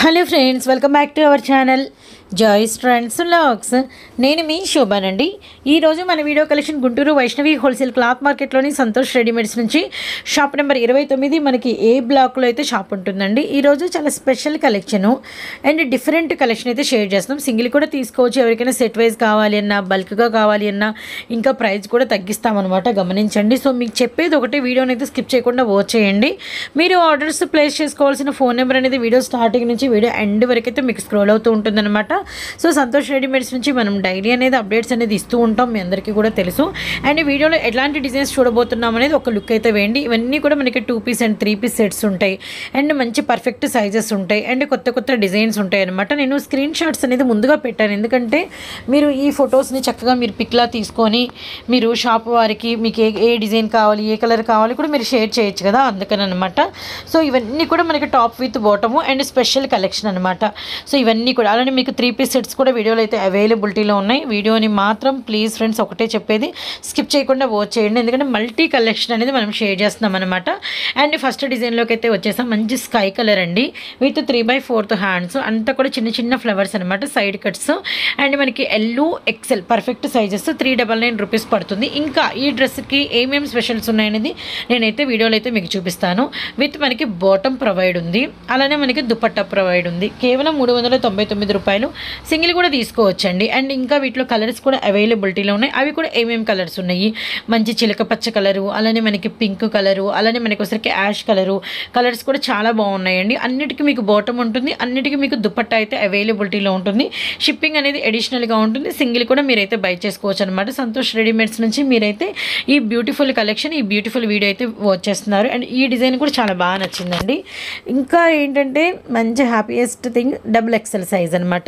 Hello friends, welcome back to our channel Joys Trends Vlogs. నేను మీ శోభానండి. ఈరోజు మన video collection Guntur Vaishnavi wholesale cloth మార్కెట్లోని సంతోష్ రెడీమేడ్స్ నుంచి షాప్ నెంబర్ 29 మనకి ఏ బ్లాక్లో అయితే షాప్ ఉంటుందండి. ఈరోజు చాలా special collection and different collection అయితే షేర్ చేస్తున్నాం. సింగిల్ కూడా తీసుకోవచ్చు, ఎవరికైనా సెట్ వైజ్ కావాలి అన్నా, బల్క్గా కావాలి అన్నా, ఇంకా ప్రైస్ కూడా తగ్గిస్తామన్నమాట. గమనించండి. సో మీకు చెప్పేది ఒకటి, వీడియోని అయితే స్కిప్ చేయకుండా వాచ్ చేయండి. మీరు ఆర్డర్స్ ప్లేస్ చేసుకోవాల్సిన ఫోన్ నెంబర్ అనేది వీడియో స్టార్టింగ్ నుంచి వీడియో ఎండ్ వరకు అయితే మీకు స్క్రోల్ అవుతూ ఉంటుందన్నమాట. సో సంతోష్ రెడీమేడ్స్ నుంచి మనం డైలీ అనేది అప్డేట్స్ అనేది ఇస్తూ ఉంటాం, మీ అందరికీ కూడా తెలుసు. అండ్ వీడియోలో ఎలాంటి డిజైన్స్ చూడబోతున్నాం అనేది ఒక లుక్ అయితే వేయండి. ఇవన్నీ కూడా మనకి 2 పీస్ అండ్ 3 పీస్ సెట్స్ ఉంటాయి అండ్ మంచి పర్ఫెక్ట్ సైజెస్ ఉంటాయి అండ్ కొత్త కొత్త డిజైన్స్ ఉంటాయి అనమాట. నేను స్క్రీన్ షాట్స్ అనేది ముందుగా పెట్టాను, ఎందుకంటే మీరు ఈ ఫొటోస్ని చక్కగా మీరు పిక్లా తీసుకొని మీరు షాప్ వారికి మీకు ఏ డిజైన్ కావాలి, ఏ కలర్ కావాలి కూడా మీరు షేర్ చేయొచ్చు కదా, అందుకని అనమాట. సో ఇవన్నీ కూడా మనకి top with bottom and special collection అనమాట. సో ఇవన్నీ కూడా అలానే మీకు 3 పీస్ సెట్స్ కూడా వీడియోలో అయితే అవైలబిలిటీలో ఉన్నాయి. వీడియోని మాత్రం ప్లీజ్ ఫ్రెండ్స్ ఒకటే చెప్పేది, స్కిప్ చేయకుండా వాచ్ చేయండి, ఎందుకంటే మల్టీ కలెక్షన్ అనేది మనం షేర్ చేస్తున్నాం అనమాట. అండ్ ఫస్ట్ డిజైన్లోకి అయితే వచ్చేసాం. మంచి స్కై కలర్ అండి, విత్ 3/4 హ్యాండ్స్, అంతా కూడా చిన్న చిన్న ఫ్లవర్స్ అనమాట, సైడ్ కట్స్. అండ్ మనకి ఎల్లు ఎక్సెల్ పర్ఫెక్ట్ సైజెస్ 399 రూపీస్ పడుతుంది. ఇంకా ఈ డ్రెస్కి ఏమేమి స్పెషల్స్ ఉన్నాయనేది నేనైతే వీడియోలో అయితే మీకు చూపిస్తాను. విత్ మనకి బాటమ్ ప్రొవైడ్ ఉంది, అలానే మనకి దుపట్టా ప్రొవైడ్ ఉంది. కేవలం 399 రూపాయలు. సింగిల్ కూడా తీసుకోవచ్చండి. అండ్ ఇంకా వీటిలో కలర్స్ కూడా అవైలబిలిటీలో ఉన్నాయి. అవి కూడా ఏమేమి కలర్స్ ఉన్నాయి, మంచి చిలక పచ్చ కలరు, అలానే మనకి పింక్ కలరు, అలానే మనకి వచ్చరికి యాష్ కలరు, కలర్స్ కూడా చాలా బాగున్నాయండి. అన్నిటికీ మీకు బాటమ్ ఉంటుంది, అన్నిటికీ మీకు దుపట్టా అయితే అవైలబిలిటీలో ఉంటుంది. షిప్పింగ్ అనేది అడిషనల్గా ఉంటుంది. సింగిల్ కూడా మీరైతే బై చేసుకోవచ్చు అనమాట. సంతోష్ రెడీమేడ్స్ నుంచి మీరైతే ఈ బ్యూటిఫుల్ కలెక్షన్, ఈ బ్యూటిఫుల్ వీడియో అయితే వాచ్ చేస్తున్నారు. అండ్ ఈ డిజైన్ కూడా చాలా బాగా నచ్చిందండి. ఇంకా ఏంటంటే మంచి హ్యాపీయెస్ట్ థింగ్ XXL సైజ్ అనమాట,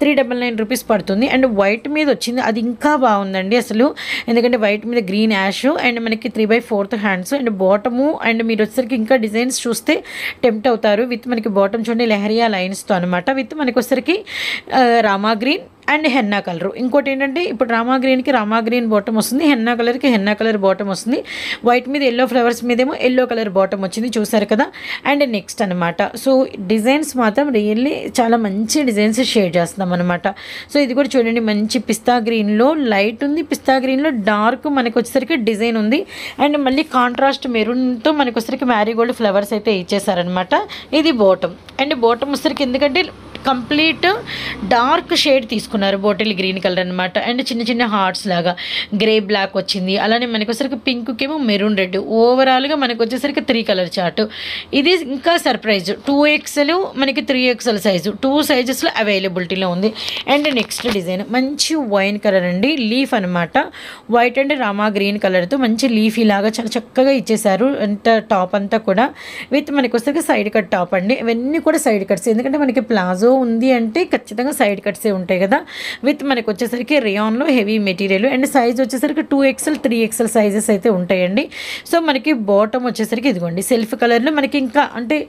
399 రూపీస్ పడుతుంది. అండ్ వైట్ మీద వచ్చింది, అది ఇంకా బాగుందండి అసలు, ఎందుకంటే వైట్ మీద గ్రీన్ యాష్ అండ్ మనకి 3/4 హ్యాండ్స్ అండ్ బాటము. అండ్ మీరు వచ్చేసరికి ఇంకా డిజైన్స్ చూస్తే టెంప్ట్ అవుతారు. విత్ మనకి బాటమ్ చూడండి లెహరియా లైన్స్తో అనమాట. విత్ మనకి వచ్చేసరికి Rama green and henna colour. ఇంకోటి ఏంటంటే ఇప్పుడు రామా గ్రీన్కి రామా గ్రీన్ బాటమ్ వస్తుంది, హెన్నా కలర్కి హెన్నా కలర్ బాటమ్ వస్తుంది. వైట్ మీద ఎల్లో ఫ్లవర్స్ మీదేమో ఎల్లో కలర్ బాటమ్ వచ్చింది, చూసారు కదా. అండ్ నెక్స్ట్ అనమాట. సో డిజైన్స్ మాత్రం రియల్లీ చాలా మంచి డిజైన్స్ షేర్ చేస్తున్నాం అనమాట. సో ఇది కూడా చూడండి, మంచి పిస్తా గ్రీన్లో లైట్ ఉంది, పిస్తా గ్రీన్లో డార్క్ మనకి వచ్చేసరికి డిజైన్ ఉంది. అండ్ మళ్ళీ కాంట్రాస్ట్ మెరూన్తో మనకి వచ్చేసరికి మ్యారీగోల్డ్ ఫ్లవర్స్ అయితే ఇచ్చేసారనమాట. ఇది బాటమ్. అండ్ బాటమ్ వచ్చేసరికి ఎందుకంటే కంప్లీట్ డార్క్ షేడ్ తీసుకున్నారు, బాటిల్ గ్రీన్ కలర్ అనమాట. అండ్ చిన్న చిన్న హార్ట్స్ లాగా గ్రే బ్లాక్ వచ్చింది. అలానే మనకి వచ్చేసరికి పింక్కేమో మెరూన్ రెడ్. ఓవరాల్గా మనకు వచ్చేసరికి 3 కలర్ చార్ట్. ఇది ఇంకా సర్ప్రైజ్, 2XL మనకి 3XL సైజు, 2 సైజెస్లో అవైలబిలిటీలో ఉంది. అండ్ నెక్స్ట్ డిజైన్ మంచి వైన్ కలర్ అండి, లీఫ్ అనమాట. వైట్ అండ్ రామా గ్రీన్ కలర్తో మంచి లీఫీ లాగా చాలా చక్కగా ఇచ్చేసారు. అంత టాప్ అంతా కూడా విత్ మనకి వచ్చేసరికి సైడ్ కట్ టాప్ అండి. ఇవన్నీ కూడా సైడ్ కట్స్, ఎందుకంటే మనకి ప్లాజో ఉంది అంటే ఖచ్చితంగా సైడ్ కట్సే ఉంటాయి కదా. విత్ మనకి వచ్చేసరికి రేయాన్లో హెవీ మెటీరియల్ అండ్ సైజ్ వచ్చేసరికి 2XL 3XL సైజెస్ అయితే ఉంటాయండి. సో మనకి బాటమ్ వచ్చేసరికి ఇదిగోండి సెల్ఫ్ కలర్లో మనకి ఇంకా అంటే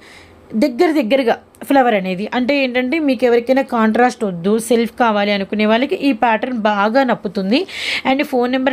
దగ్గరగా ఫ్లవర్ అనేది, అంటే ఏంటంటే మీకు ఎవరికైనా కాంట్రాస్ట్ వద్దు, సెల్ఫ్ కావాలి అనుకునే వాళ్ళకి ఈ ప్యాటర్న్ బాగా నప్పుతుంది. And phone number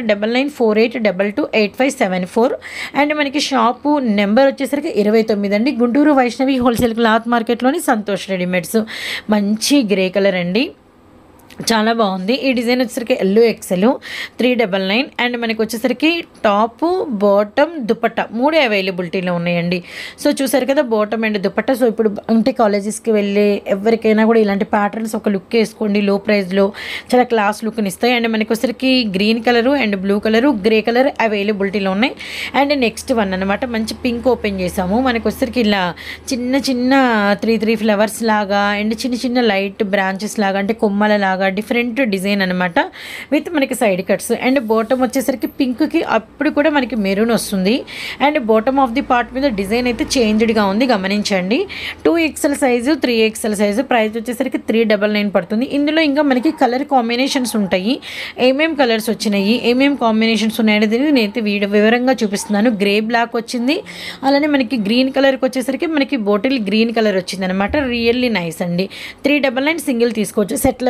9948228574. అండ్ మనకి షాపు నెంబర్ వచ్చేసరికి 29 అండి, గుంటూరు వైష్ణవి హోల్సేల్ క్లాత్ మార్కెట్లోని సంతోష్ రెడీమేడ్స్. మంచి గ్రే కలర్ అండి, చాలా బాగుంది. ఈ డిజైన్ వచ్చేసరికి ఎల్లో ఎక్సెల్ 399. అండ్ మనకి వచ్చేసరికి టాప్ బాటమ్ దుపట్టా 3 అవైలబిలిటీలో ఉన్నాయండి. సో చూసారు కదా బాటమ్ అండ్ దుపట్టా. సో ఇప్పుడు అంటే కాలేజెస్కి వెళ్ళే ఎవరికైనా కూడా ఇలాంటి ప్యాటర్న్స్ ఒక లుక్ వేసుకోండి, లో ప్రైస్లో చాలా క్లాస్ లుక్ని ఇస్తాయి. అండ్ మనకి వచ్చేసరికి green colour and blue colour grey colour అవైలబిలిటీలో ఉన్నాయి. అండ్ నెక్స్ట్ వన్ అనమాట, మంచి పింక్ ఓపెన్ చేసాము. మనకి వచ్చేసరికి ఇలా చిన్న చిన్న 3 ఫ్లవర్స్ లాగా అండ్ చిన్న చిన్న లైట్ బ్రాంచెస్ లాగా, అంటే కొమ్మల లాగా డిఫరెంట్ డిజైన్ అనమాట. విత్ మనకి సైడ్ కట్స్. అండ్ బాటమ్ వచ్చేసరికి పింక్కి అప్పుడు కూడా మనకి మెరూన్ వస్తుంది. And bottom of the part మీద డిజైన్ అయితే చేంజ్డ్గా ఉంది, గమనించండి. 2XL size 3XL size, price వచ్చేసరికి 399 పడుతుంది. ఇందులో ఇంకా మనకి కలర్ కాంబినేషన్స్ ఉంటాయి. ఏమేం కలర్స్ వచ్చినాయి, ఏమేం కాంబినేషన్స్ ఉన్నాయనేది నేనైతే వివరంగా చూపిస్తున్నాను. గ్రే బ్లాక్ వచ్చింది, అలానే మనకి గ్రీన్ కలర్కి వచ్చేసరికి మనకి బాటిల్ గ్రీన్ కలర్ వచ్చింది అనమాట. రియల్లీ నైస్ అండి. 399 సింగిల్ తీసుకోవచ్చు, సెట్ల వైజ్ తీసుకోవచ్చు.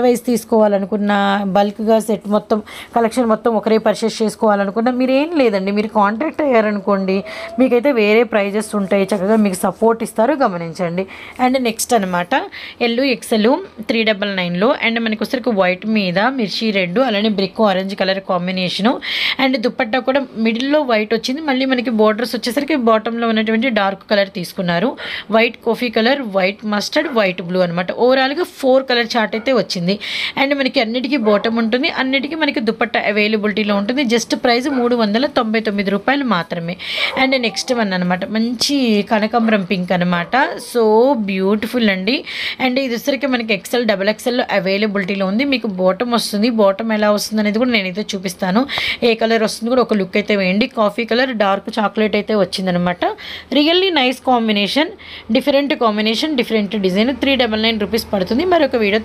తీసుకోవాలనుకున్నా, బల్క్గా సెట్ మొత్తం కలెక్షన్ మొత్తం ఒకరే పర్చేస్ చేసుకోవాలనుకున్నా మీరేం లేదండి, మీరు కాంటాక్ట్ అయ్యారనుకోండి మీకైతే వేరే ప్రైజెస్ ఉంటాయి, చక్కగా మీకు సపోర్ట్ ఇస్తారు, గమనించండి. అండ్ నెక్స్ట్ అనమాట ఎల్లు ఎక్సెల్ 399లో అండ్ మనకి వచ్చరికి వైట్ మీద మిర్చి రెడ్ అలానే brick orange colour combination. And dupatta కూడా మిడిల్లో వైట్ వచ్చింది, మళ్ళీ మనకి బోర్డర్స్ వచ్చేసరికి బాటంలో ఉన్నటువంటి డార్క్ కలర్ తీసుకున్నారు. White coffee colour, white mustard, white blue అనమాట. ఓవరాల్గా 4 కలర్ చార్ట్ అయితే వచ్చింది. అండ్ మనకి అన్నిటికీ బాటమ్ ఉంటుంది, అన్నిటికీ మనకి దుపట్టా అవైలబిలిటీలో ఉంటుంది. జస్ట్ ప్రైస్ 399 రూపాయలు మాత్రమే. అండ్ నెక్స్ట్ వన్ అనమాట మంచి కనకాంబరం పింక్ అనమాట, సో బ్యూటిఫుల్ అండి. అండ్ ఇది వచ్చరికి మనకి ఎక్సెల్ డబల్ ఎక్సెల్లో అవైలబిలిటీలో ఉంది. మీకు బాటమ్ వస్తుంది, బాటమ్ ఎలా వస్తుంది అనేది కూడా నేనైతే చూపిస్తాను. ఏ కలర్ వస్తుంది కూడా ఒక లుక్ అయితే వేయండి. కాఫీ కలర్, డార్క్ చాక్లెట్ అయితే వచ్చిందనమాట. Really nice combination, different combination, different design. 399 rupees పడుతుంది. మరొక వీడియో